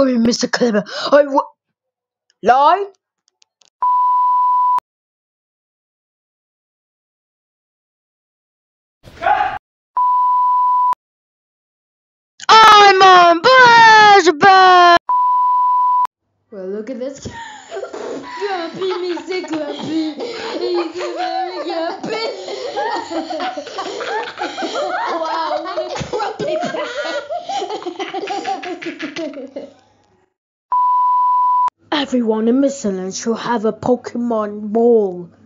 sorry, Mr. Clever. Lie? I'm on flashback! Well, look at this. Grumpy, Mr. Grumpy. He's very grumpy. Wow, what a grumpy guy. Everyone in Michelin should have a Pokemon ball.